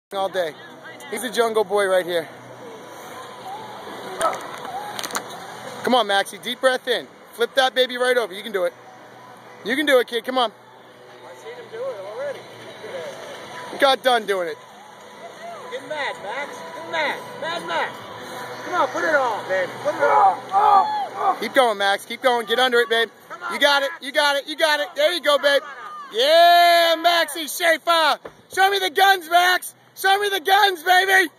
all day. He's a jungle boy right here. Come on, Maxie, deep breath in. Flip that baby right over. You can do it. You can do it, kid. Come on. I've seen him do it already. You got done doing it. Get mad, Max. Get mad. Mad Max. Come on, put it on, babe. Put it on. Keep going, Max. Keep going. Get under it, babe. You got it. You got it. You got it. There you go, babe. Yeah, Maxie Schaefer. Show me the guns, Max. Show me the guns, baby.